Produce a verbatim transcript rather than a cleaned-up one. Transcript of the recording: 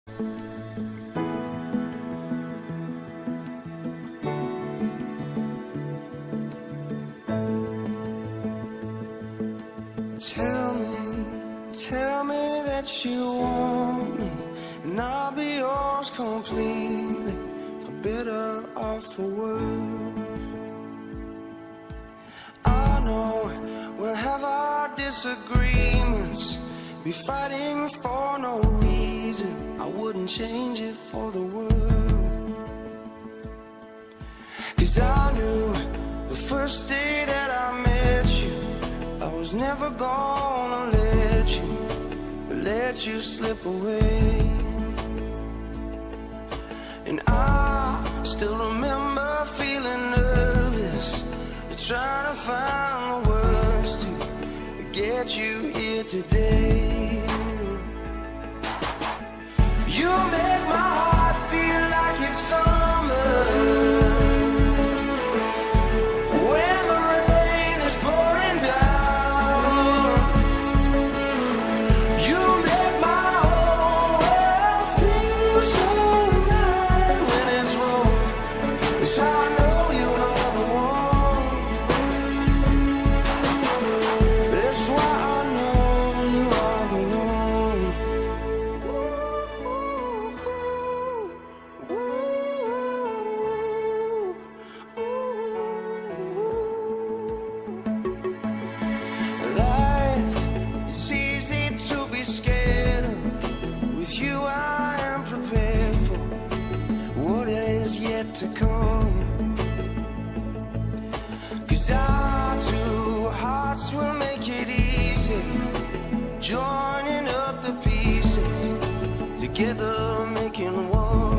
Tell me, tell me that you want me, and I'll be yours completely, for better or for worse. I know we'll have our disagreements, be fighting for no reason. I wouldn't change it for the world. Cause I knew the first day that I met you, I was never gonna let you, let you slip away. And I still remember feeling nervous, trying to find the words to get you here today. You make my heart feel like it's summer, to come. Cause our two hearts will make it easy, joining up the pieces, together making one.